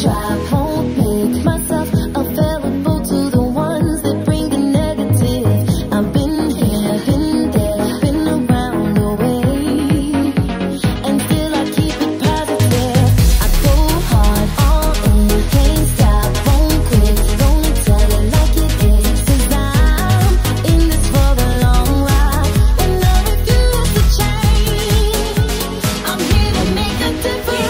drop, won't make myself available to the ones that bring the negative. I've been here, been there, been around the way, and still I keep it positive. I go hard, all in, can't stop, won't quit, gonna tell it like it is, 'cause I'm in this for the long ride, and I refuse to change. I'm here to make a difference.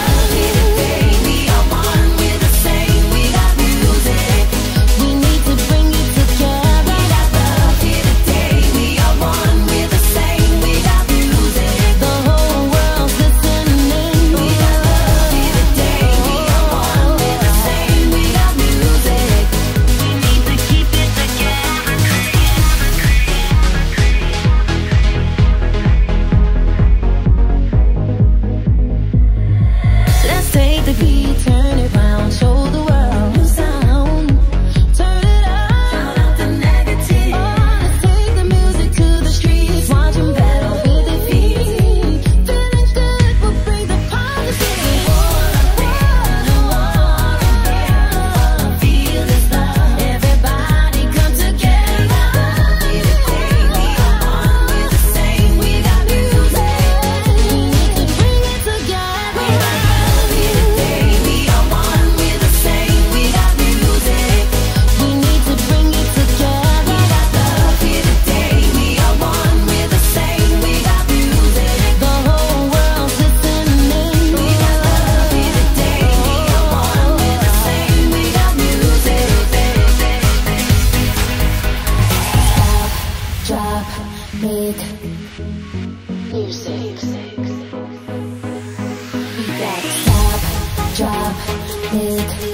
Turn it round, show the world new sound. Turn it up, shout out the negative. Oh, let's take the music to the streets, watch them battle with their feet. Feeling good will bring the positive. Feel this love, everybody come together. We the one with the same, we got music. We need to bring it together. Drop, make music. We got stop, drop, make